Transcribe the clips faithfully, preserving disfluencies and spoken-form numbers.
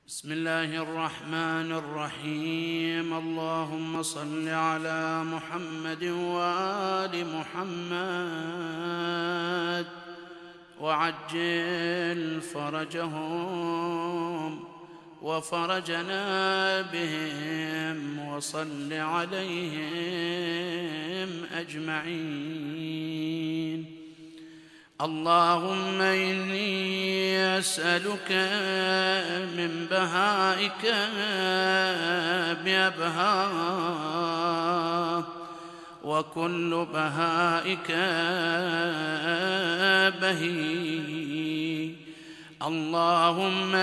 بسم الله الرحمن الرحيم. اللهم صل على محمد وآل محمد وعجل فرجهم وفرجنا بهم وصل عليهم أجمعين. اللهم إني أسألك من بهائك بأبهاه وكل بهائك بهي. اللهم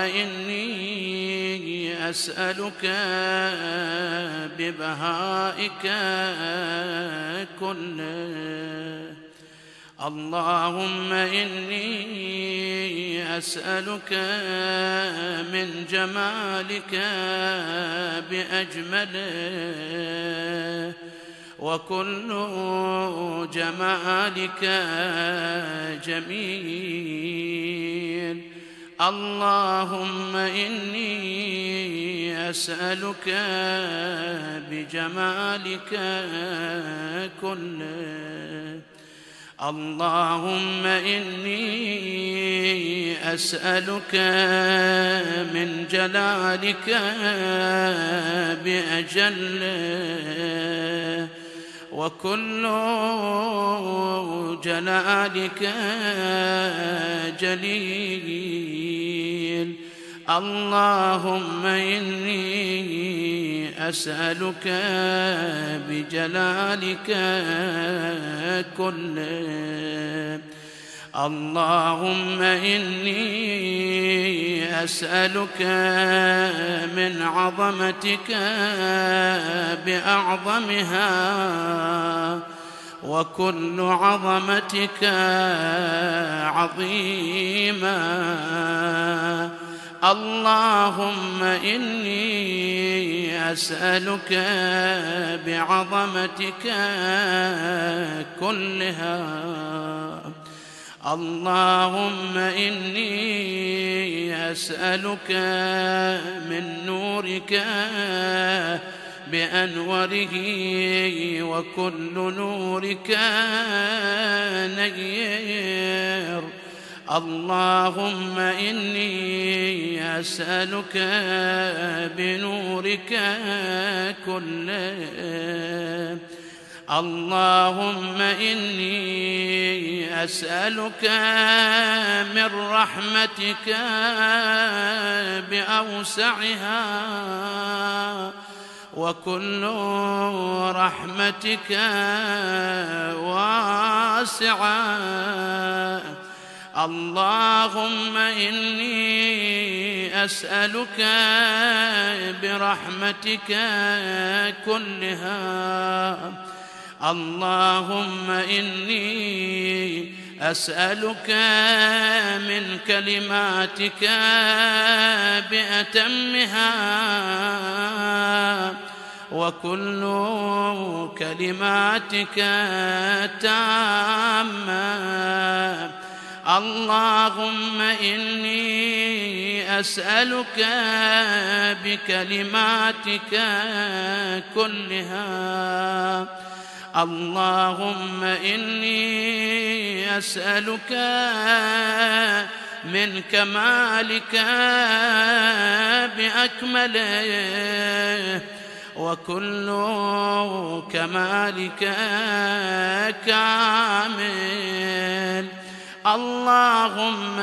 إني أسألك ببهائك كله. اللهم إني أسألك من جمالك بأجمله وكل جمالك جميل. اللهم إني أسألك بجمالك كله. اللهم إني أسألك من جلالك بأجله وكل جلالك جليل. اللهم إني أسألك بجلالك كله. اللهم إني أسألك من عظمتك بأعظمها وكل عظمتك عظيما. اللهم إني أسألك بعظمتك كلها. اللهم إني أسألك من نورك بأنوره وكل نورك نير. اللهم إني أسألك بنورك كله. اللهم إني أسألك من رحمتك بأوسعها وكل رحمتك واسعة. اللهم إني أسألك برحمتك كلها. اللهم إني أسألك من كلماتك بأتمها وكل كلماتك تامة. اللهم إني أسألك بكلماتك كلها. اللهم إني أسألك من كمالك بأكمله وكل كمالك كامل. اللهم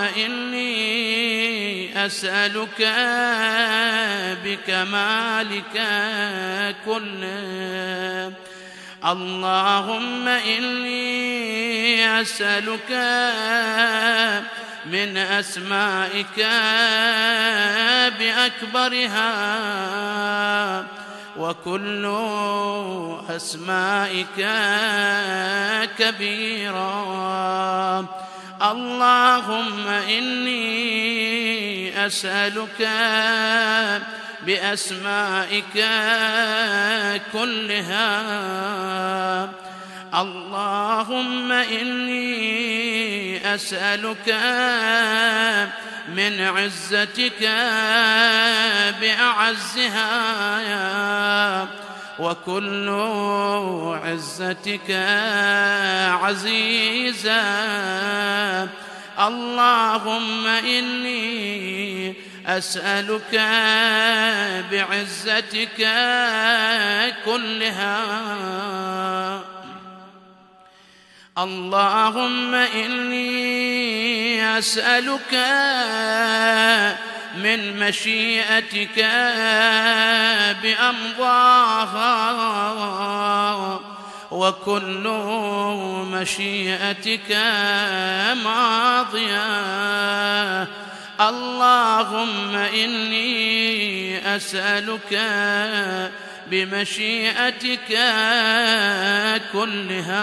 إني أسألك بكمالك كله. اللهم إني أسألك من أسمائك بأكبرها وكل أسمائك كبيرا. اللهم إني أسألك بأسمائك كلها. اللهم إني أسألك من عزتك بأعزها وكل عزتك عزيزا. اللهم إني أسألك بعزتك كلها. اللهم إني أسألك من مشيئتك بأمضاها وكل مشيئتك ماضية. اللهم إني أسألك بمشيئتك كلها.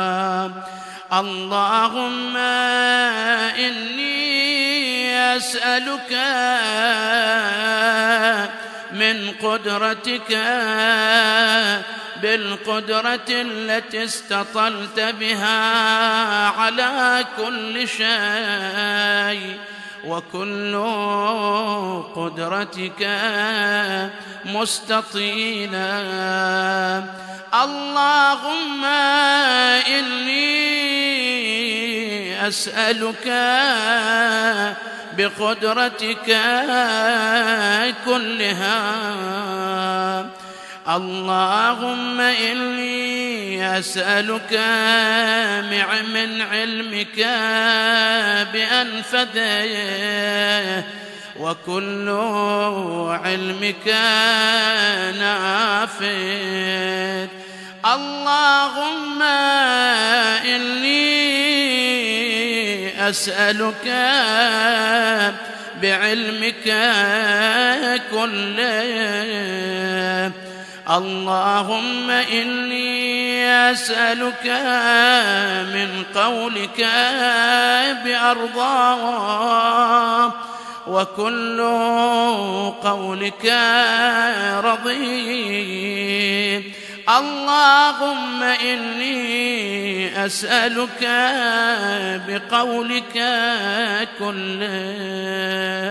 اللهم إني أسألك من قدرتك بالقدرة التي استطلت بها على كل شيء وكل قدرتك مستطيلا. اللهم إني أسألك بقدرتك كلها. اللهم إني أسألك من علمك بأنفذه وكل علمك نافذ. اللهم إني أسألك بعلمك كله. اللهم إني أسألك من قولك بأرضاه وكل قولك رضي. اللهم إني أسألك بقولك كله.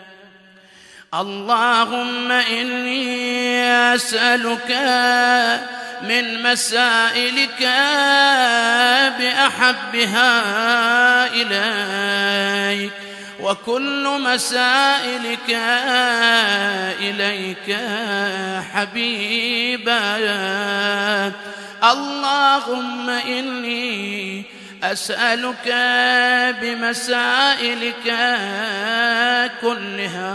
اللهم إني أسألك من مسائلك بأحبها إليك وكل مسائلك إليك حبيبا. اللهم إني أسألك بمسائلك كلها.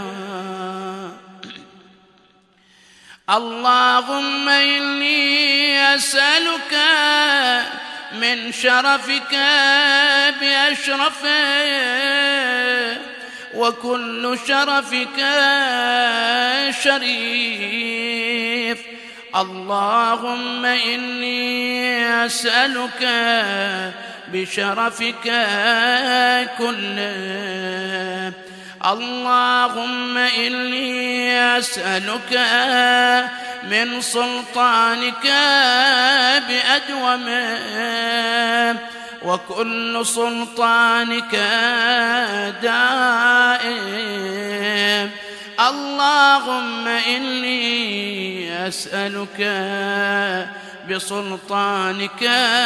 اللهم إني أسألك من شرفك بأشرفه وكل شرفك شريف. اللهم إني أسألك بشرفك كله. اللهم إني أسألك من سلطانك بأدومه وكل سلطانك دائم. اللهم إني أسألك بسلطانك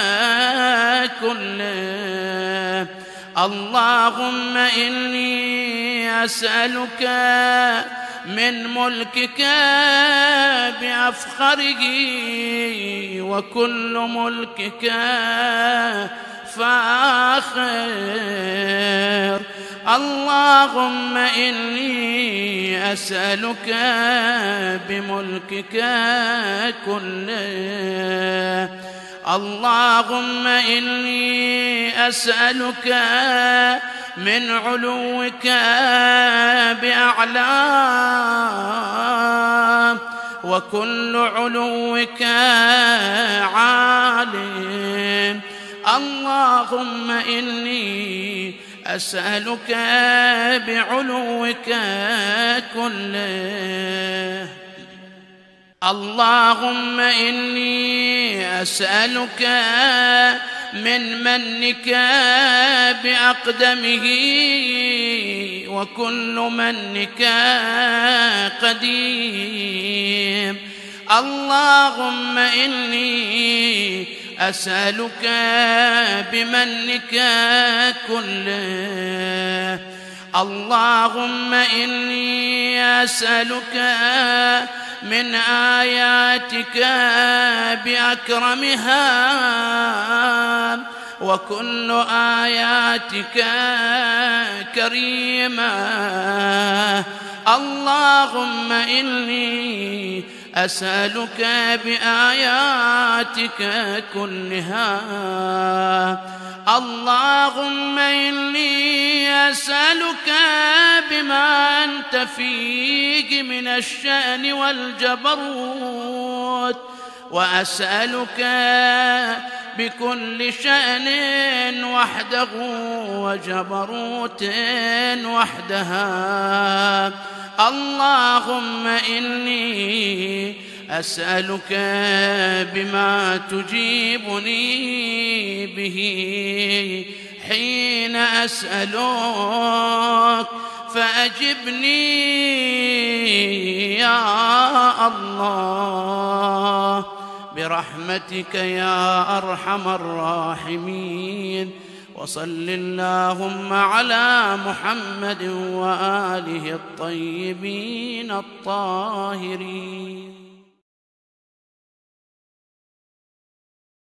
كله. اللهم إني أسألك من ملكك بأفخره وكل ملكك فاخر. اللهم إني أسألك بملكك كله. اللهم إني أسألك من علوك بأعلى وكل علوك عالٍ. اللهم إني أسألك بعلوك كله. اللهم إني أسألك من منك بأقدمه وكل منك قديم. اللهم إني أسألك بمنك كله. اللهم إني أسألك من آياتك بأكرمها، وكل آياتك كريمة. اللهم إني أسألك بآياتك كلها. اللهم إني أسألك بما أنت فيه من الشأن والجبروت، وأسألك بكل شأن وحده وجبروت وحدها. اللهم إني أسألك بما تجيبني به حين أسألك فأجبني يا الله برحمتك يا أرحم الراحمين. وصل اللهم على محمد وآله الطيبين الطاهرين.